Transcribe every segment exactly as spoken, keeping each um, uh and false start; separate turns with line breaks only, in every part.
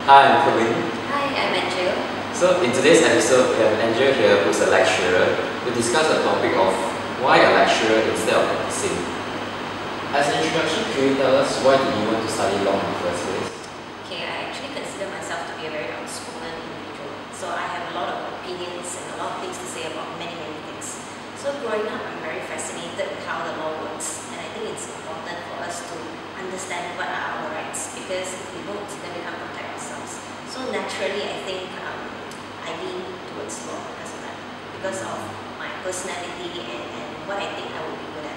Hi, I'm Kevin.
Hi, I'm Andrew.
So in today's episode, we have Andrew here who's a lecturer to discuss the topic of why a lecturer instead of practicing. As an introduction, can you tell us why did you want to study law in the first place?
Okay, I actually consider myself to be a very outspoken individual. So I have a lot of opinions and a lot of things to say about many, many things. So growing up, I'm very fascinated with how the law works. And I think it's important for us to understand what are our rights. Because if we don't, then we can't protect ourselves. So naturally, I think um, I lean towards law because of that. Because of my personality and, and what I think I would be good at.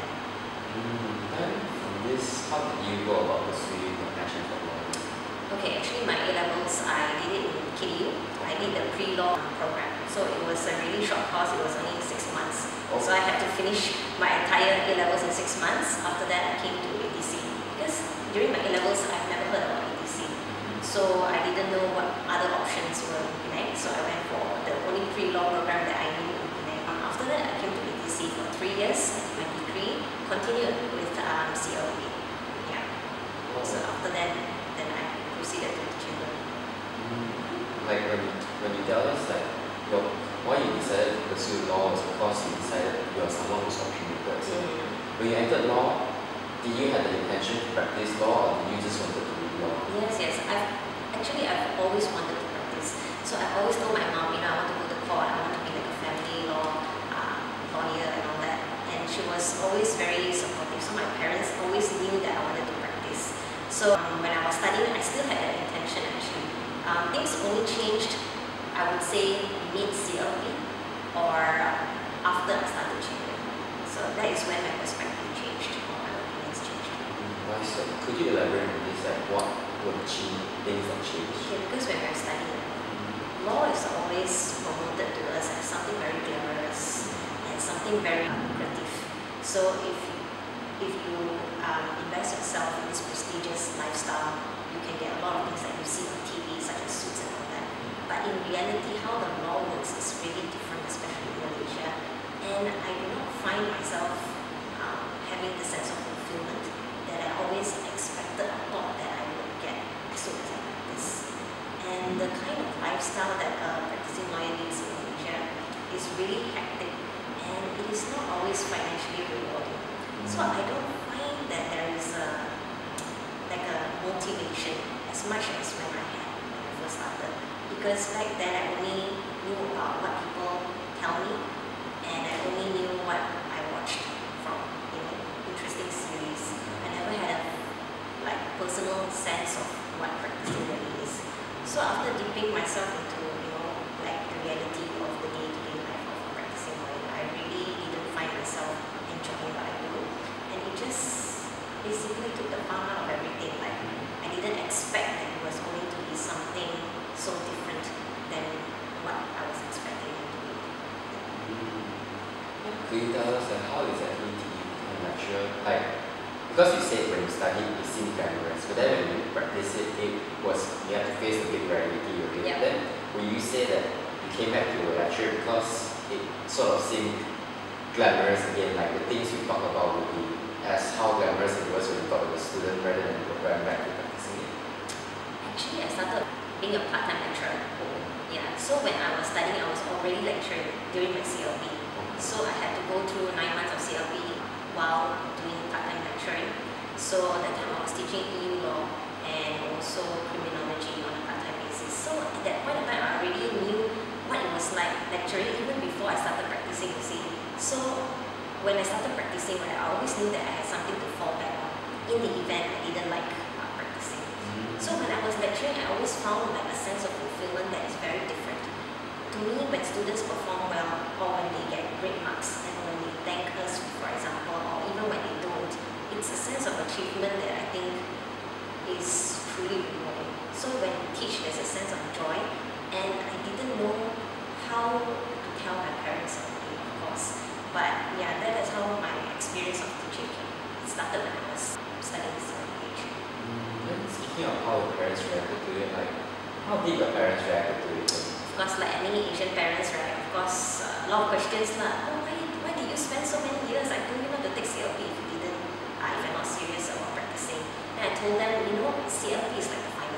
Mm, then from this, how did you go about pursuing your passion for law?
Okay, actually my A levels, I did it in K U. I did the pre-law program. So it was a really short course, it was only six months.
Oh.
So I had to finish my entire A levels in six months. After that I came to A T C. Because during my A levels, I've never heard about A T C. So I didn't know what other options were in Penang. So I went for the only pre-law program that I knew in Penang. Um, after that I came to A T C for three years, my degree, continued with um, C L P. Yeah.
Oh.
So after that, then I proceeded to teaching law.
Mm, like when you, when you tell us like your, why you decided to pursue law was because you decided you are someone who's opinionated. So
Mm.
when you entered law, did you have the intention to practice law or did you just wanted to read law?
Yes, yes. I've actually I've always wanted to practice. So I've always told my mom, you know, I want to go to court. I want to be like a family law uh, lawyer and all that. And she was always very supportive. So my parents always knew that I wanted to practice. So um, when I was studying, I still had that intention actually. Um, things only changed, I would say, mid C L P or after I started teaching. So that is when my perspective changed or my opinions changed.
Why so? Could you elaborate on this, like what were the change, things that changed?
Okay, because when we're studying, law is always promoted to us as something very glamorous and something very lucrative. So if you, if you um, invest yourself in this prestigious lifestyle, you can get a lot of things that you see on T V, such as suits and all that. But in reality, how the law works is really different, especially in Malaysia. And I do not find myself um, having the sense of fulfillment that I always expected or thought that I would get as soon as I practice. And the kind of lifestyle that a practicing lawyer leads in Malaysia is really hectic and it is not always financially rewarding. So I don't find that there is a like a motivation as much as when I had when I first started. Because back then I only knew about what people tell me and I only knew what I watched from, you know, interesting series. I never had a like personal sense of what practicing really is. So after dipping myself into, you know, like the reality of the day-to-day life of a practicing lawyer, I really didn't find myself enjoying what I do. And it just basically took the fun out of everything. Like I didn't expect that it was going to be something so different than what I was expecting it to be.
Could you tell us like, how exactly did you become a lecturer? Like, because you said when you studied it seemed glamorous, but then when you practice it, it was, you have to face the big reality of it.
Yeah.
Then will you say that you came back to a lecture because it sort of seemed glamorous again, like the things you talk about would be as how glamorous it was when you talk with a student rather than going back to practicing it?
Actually, I started being a part-time lecturer. Yeah, so when I was studying, I was already lecturing during my C L P. So I had to go through nine months of C L P while doing part-time lecturing. So at that time I was teaching E U law and also criminology on a part-time basis. So at that point in time, I already knew what it was like lecturing even before I started practicing, you see. So when I started practicing, right, I always knew that I had something to fall back on in the event I didn't like uh, practicing. So when I was lecturing, I always found like a sense of fulfillment that is very different. To me, when students perform well or when they get great marks and when they thank us, for example, or even when they don't, it's a sense of achievement that I think is truly rewarding. So when you teach, there's a sense of joy, and I didn't know how to tell my parents about it, of course. But yeah, that is how my experience of teaching started when I was studying C L P H.
Then speaking of how the parents reacted to it, like how did your parents react to it?
Of course, like any Asian parents, right? Of course, uh, a lot of questions lah. Oh, why, why did you spend so many years? I told you not to take C L P if you didn't, uh, if you're not serious about practicing. And I told them, you know, C L P is like the final step.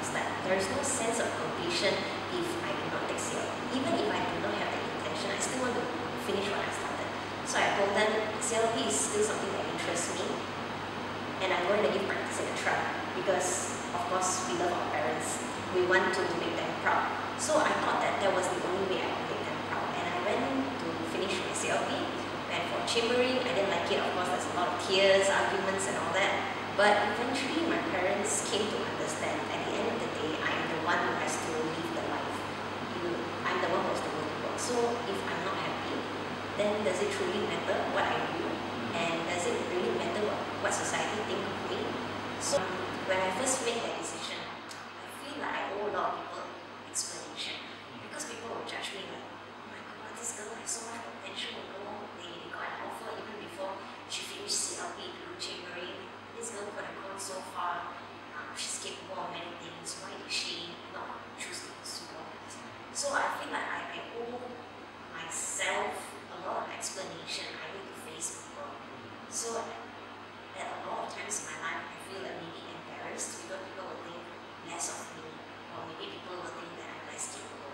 there is no sense of completion if I do not take C L P. Even if I do not have the intention, I still want to finish what I started. So I told them C L P is still something that interests me, and I'm going to give practicing a try because, of course, we love our parents. We want to make them proud. So I thought that that was the only way I could make them proud. And I went to finish my C L P. And for 𝗧𝗵𝗺, I didn't like it. Of course, there's a lot of tears, arguments, and all that. But eventually, my parents came to understand. At the end of the day, I am the one who has to live the life. You, I'm the one who has to go to work. So if I'm not happy, then does it truly matter what I do? And does it really matter what, what society think of me? So when I first made that decision, I feel like I owe a lot of people explanation. Because people will judge me like, oh my god, this girl has so much potential. No, they, they got an offer even before she finished C L P through 𝗧𝗵𝗺. This girl could have gone so far. Um, she's capable of many things. Why did she not choose to pursue all that? So I feel like I, I owe myself a lot of explanation. I need to face people. So at a lot of times in my life, I feel like maybe embarrassed because people will think less of me, or maybe people will think that I'm less capable.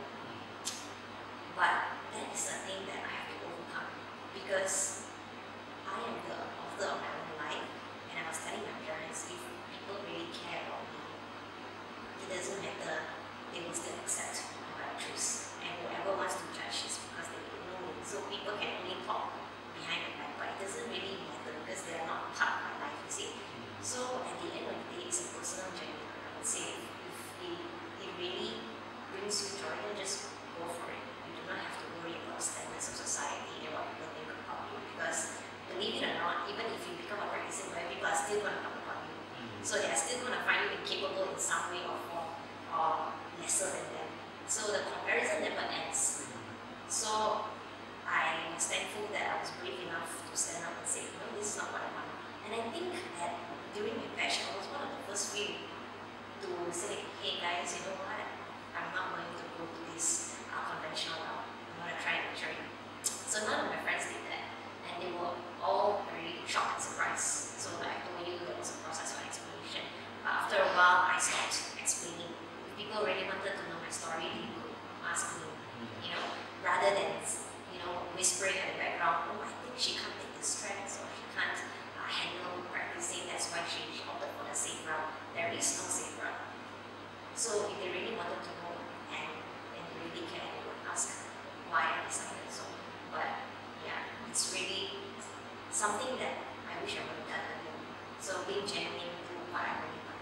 But that is a thing that I have to overcome because I am the author of my own life, and I was telling my parents, if people really care about me, it doesn't matter, they will still accept what I choose. And whoever wants to judge is because they don't know me. So people can only talk behind my back, but it doesn't really matter because they are not part of my life, you see. So at the end of the day, it's a personal journey. I would say if it, it really brings you joy, then just go for it. You do not have to worry about standards of society and what people think about you, because believe it or not, even if you become a practicing lawyer, people are still going to talk about you. So they are still going to find you incapable in some way or form, or lesser than them. So the comparison never ends. So I was thankful that I was brave enough to stand up and say, no, this is not what I want. And I think that during my batch, I was one of the first few to say, hey guys, you know what? I'm not going to go to this uh, conventional route. I'm going to try lecturing. So none of my friends did that. And they were all very shocked and surprised. So like I told you, there was a process of explanation. But after a while, I stopped explaining. If people really wanted to know my story, they could ask me, you know, rather than, you know, whispering at the background, oh, I think she can't take the stress, or she can't uh, handle practicing, that's why she, she opted for the safe route. There is no safe route. So if they really wanted to know, and, and they really care, they would ask why I decided so. But yeah, it's really something that I wish I would have done earlier. So being genuine to what I really want.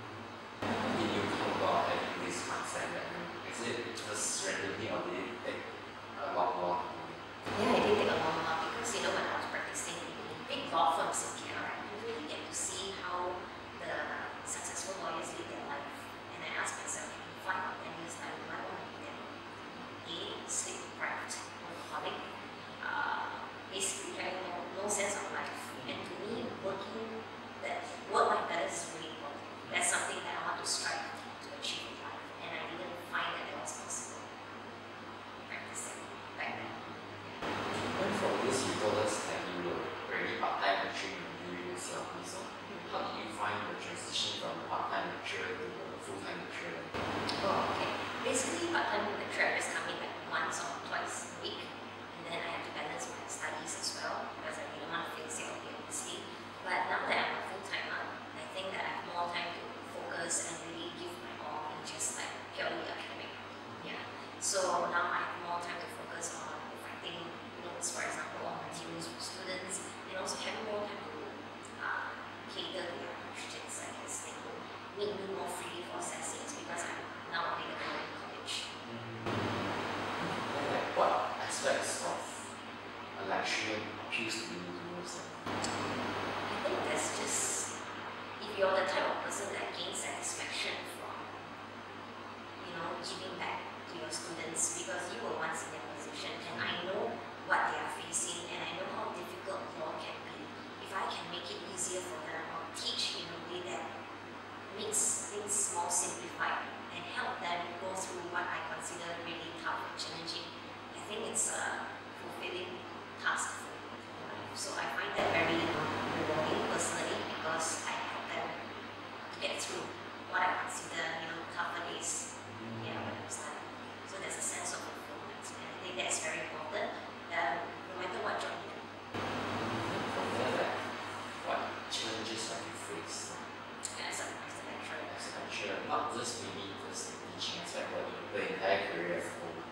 Did you come about having this mindset? Is it just randomly, or did it take a long, long time?
Yeah, it did take a long while because, you know, when I was practicing in big law firms in K L, right, you really get to see how the successful lawyers live their life. And I asked myself, in five or ten years time, do I want to be them? A, sleep deprived, workaholic, uh, basically having no, no sense of life. And to me, working, that work-life balance is really important. That's something that I want to strive to achieve in life. And I didn't find that it was possible practicing back then.
When from this, you told us that you were already part-time lecturing during C L P. So how did you find the transition from part-time lecturer to a full-time lecturer?
Oh, okay. Basically, part-time lecturer, I just come in like once or twice a week, and then I have to balance my studies as well because I didn't want to fail C L P, obviously. But now that I'm a full-timer, I think that I have more time to focus and really give my all in just like purely academic. Yeah. So now I have more time to focus on writing notes, for example, on materials for students, and also having more time to uh, cater to their questions. I guess they will meet me more freely for sessions because I'm now available in college.
And like what aspects of a lecturer appeals to you the most?
I think that's just, if you're the type of person that gains satisfaction from, you know, giving back to your students because you were once in their position, and I know what they are facing and I know how difficult law can be. If I can make it easier for them or teach in a way that makes things more simplified and help them go through what I consider really tough and challenging, I think it's a fulfilling task for me. So I find that very um, rewarding personally because I help them to get through what I consider, you know, tougher days, yeah, when I'm studying. So there's a sense of fulfillment, and I think that's very important, um, no matter what job you do.
From there, like, what challenges have you faced?
As a, as a lecturer.
As a lecturer, not just maybe just the teaching aspect, but the entire career as a whole.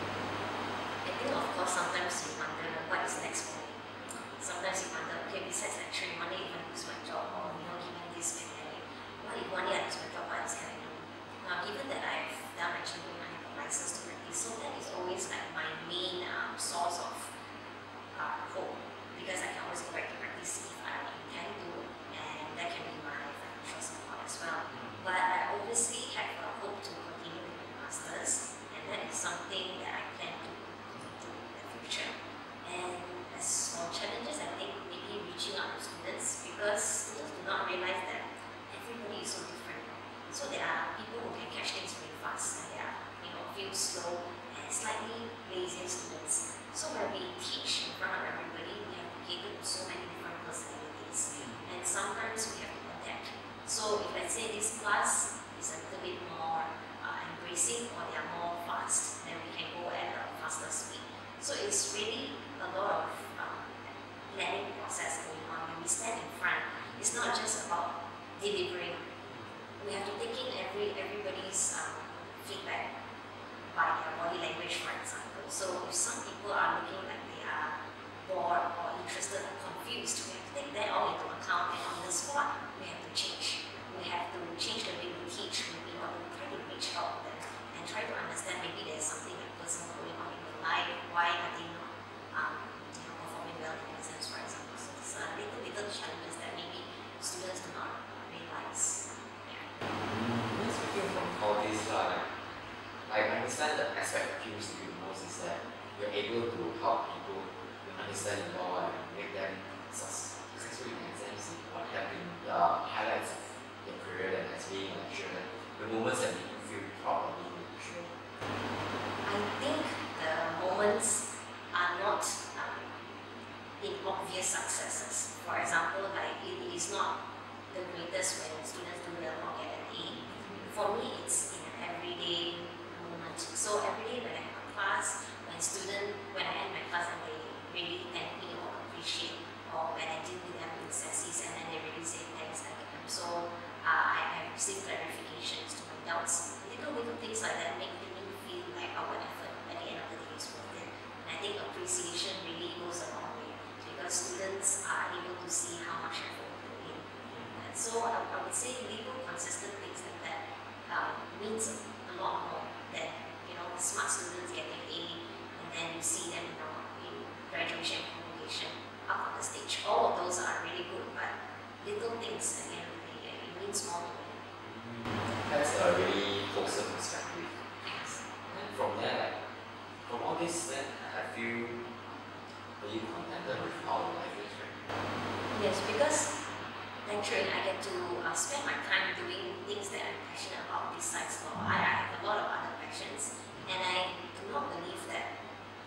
I think, of course, sometimes you wonder what is next for me. Sometimes you wonder, okay, besides lecturing, one day if I lose my job, or you know, given this pandemic, what if one day I lose my job, what else can I do? Now, given that I've done my training, I have a license to practice, so that is always like my main um, source of uh, hope, because I can always go back to practice if I intend to, and that can be my financial support as well. But I obviously have a hope to continue with my masters, and that is something that I plan to do in the future. And as for challenges, I think maybe reaching out to students, because students do not realize that everybody is so different. So there are people who can catch things really fast, and there are, you know, feel slow and slightly lazy students. So when we teach in front of everybody, we have to cater to so many different personalities, and sometimes we have to adapt. So if let's say this class is a little bit more uh, embracing, or they are more fast, then we can go at a faster speed. So it's really a lot of um, learning process going on. When we stand in front, it's not just about delivering. We have to take in every everybody's um, feedback by their body language, for example. So if some people are looking like they are bored or interested or confused, we have to take that all into account, and on the spot, we have to change. We have to change the way we teach, maybe, or we try to reach out to them and try to understand maybe there's something like personal going on in their life, why are they not um, you know, performing well in exams, for example. So it's a little, little challenges that maybe students do not realize.
Mm, speaking from all this, uh, like, I understand the aspect that appeals to you the most is that you're able to help people understand the law and make them successful in exams. What have been the highlights of your career then as being a lecturer, the moments that make you feel proud of being a lecturer?
I think the moments are not um, in obvious successes. For example, like it is not the greatest when students do well or get an A. For me, it's in an everyday moment. So every day when I have a class, when student, when I end my class and they really thank me or appreciate, or when I deal with them in sessions and then they really say thanks, I I'm so uh, I have received clarifications to my doubts. Little little things like that make me feel like our effort at the end of the day is worth it. And I think appreciation really goes a long way, because students are able to see how much effort we put in. And so I, I would say little consistent things like that um, means a lot more than, you know, smart students getting A, and then you see them, you know, in graduation and convocation up on the stage. All of those are really good, but little things at the end of the day, it means more to me.
That's a really wholesome perspective.
Thanks.
And from there, like, from all this, then I feel really contented with how life is, right?
Yes, because lecturing, I get to uh, spend my time doing things that I'm passionate about besides law. I, I have a lot of other passions, and I do not believe that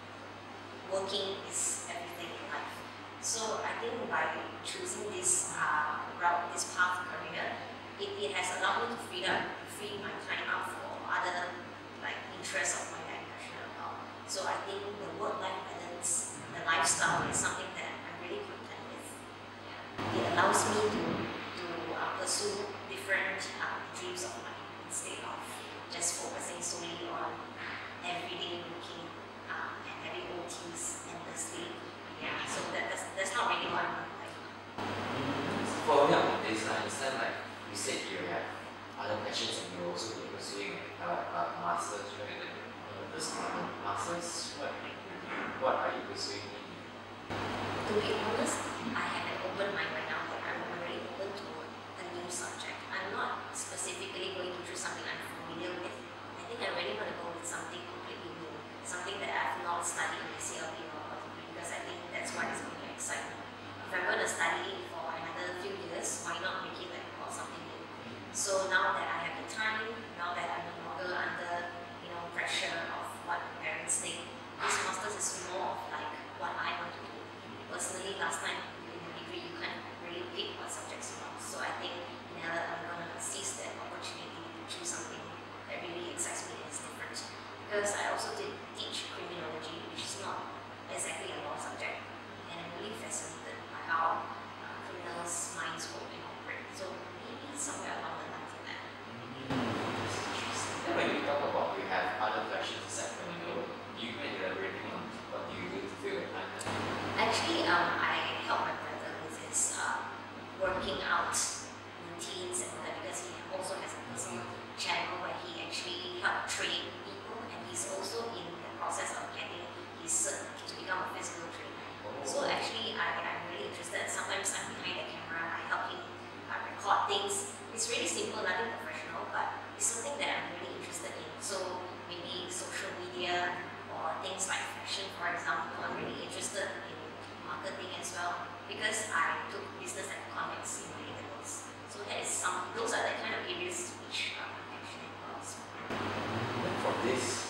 working is everything in life. So I think by choosing this uh, route, this path career, it, it has allowed me to free up, free my time up for other like interests of mine that I'm passionate about. So I think the work-life balance, the lifestyle is something that I'm really content with. Yeah. It allows me to, to uh, pursue different uh, dreams of mine instead of just focusing solely on everyday working uh, and having O Ts endlessly. Yeah, so that, that's, that's not really what I'm like.
Following up on this, I understand, like you said, you have other passions and you're also pursuing a uh, uh, master's, right? Uh, this master's, what, what are you pursuing?
To be honest, I have an open mind right now that I'm very open to a new subject. I'm not specifically going to choose something I'm familiar with. I think I really want to go with something completely new, something that I've not studied in the C L P or degree, because I think that's what is going to excite me. If I'm going to study it for another few years, why not make it like about something new? So now that I have the time, now that I'm no longer under, you know, pressure of what my parents think, this master's is more of like what I want to do. Personally, last time in the degree, you can't really routines and all that, because he also has a personal channel where he actually helps train people, and he's also in the process of getting his cert to become a physical trainer. So actually, I, I'm really interested. Sometimes I'm behind the camera, I help him uh, record things. It's really simple, nothing professional, but it's something that I'm really interested in. So maybe social media or things like fashion, for example. I'm really interested in marketing as well, because I took business and economics in my A-levels. So that is some, those are the kind of areas which uh, I'm passionate about.
Then from this,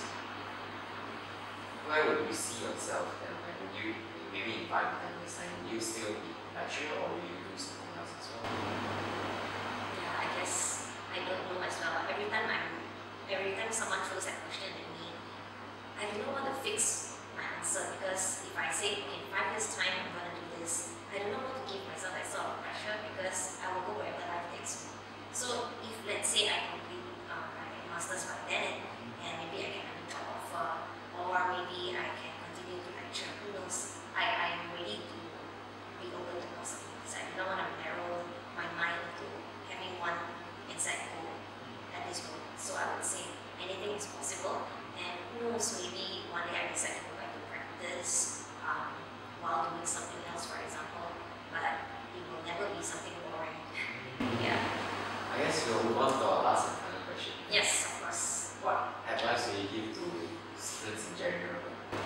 where would you see yourself then? Like, would you, maybe in five to ten years time, will you still be a lecturer, or will you do something else as well?
Yeah, I guess I don't know as well. Every time I'm, every time someone throws that question at me, I do not want to fix my answer, because if I say, okay, in five years time I'm going to do this, I do not want to give myself that sort of pressure, because I will go wherever life takes me. So if, let's say, I complete uh, my master's by then, and maybe I get a job offer, or maybe I can continue to lecture, who knows? I, I'm ready to be open to possibilities. I do not want to narrow my mind to having one exact goal at this moment. So I would say anything is possible, and who knows, maybe one day I decide to go back to practice um, while doing something else, for example, but it will never be something boring. Yeah.
I guess we'll move on to our last and final question.
Yes, of course.
What advice will you give to students in general?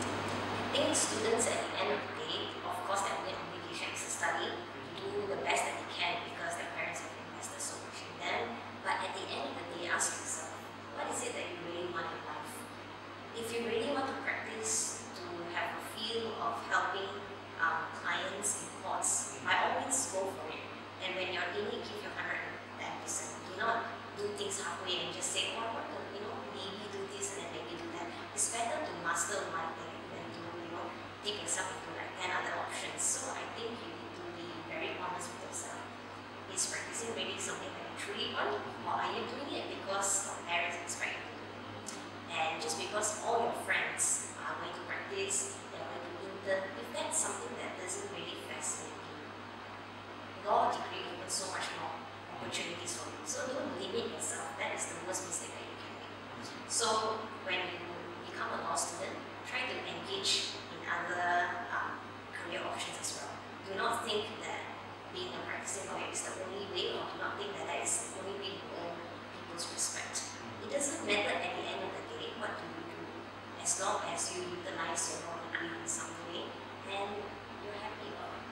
I think students at the end of the day, of course, their main obligation is to study, to do the best that they can, because their parents have invested so much in them. But at the end of the day, ask yourself, what is it that you really want in life? If you really want to practice, to have a feel of helping um, clients in courts, by all means go for it. And when you're in it, give your one hundred ten percent. Do not do things halfway and just say, oh, I want to, you know, maybe do this and then maybe do that. It's better to master one thing than to, you know, take yourself into like ten other options. So I think you need to be very honest with yourself. Is practicing really something that you truly want, or are you doing it because your parents expect you to do it? And just because all your friends are going to practice, they're going to intern, if that's something that doesn't really fascinate you, law degree opens so much more opportunities for you. So don't limit yourself. That is the worst mistake that you can make. So when you become a law student, try to engage in other um, career options as well. Do not think that being a practicing lawyer is the only way, or do not think that that is the only way to earn people's respect. It doesn't matter at the end of the day what do you do, as long as you utilize your law degree in some way and you're happy about it.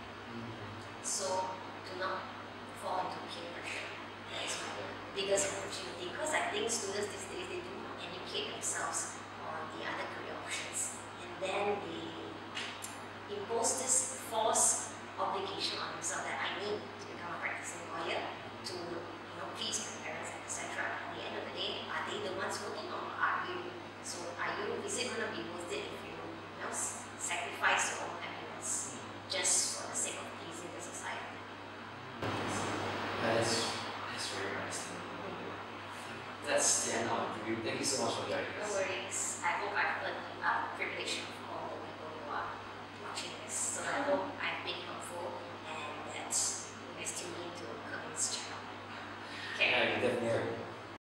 So do not fall into peer pressure. That is my biggest opportunity, because I think students these days, they do not educate themselves on the other career options, and then they impose this false obligation on themselves that I need to become a practicing lawyer to, you know, please my parents, et cetera. At the end of the day, are they the ones working, or are you? So are you, is it going to be worth it if you, you know, sacrifice your own happiness just for the sake of pleasing the society?
That is, that's very nice. That's the end of the interview. Thank you so much for joining
No
us.
worries. I hope I've earned uh, privilege of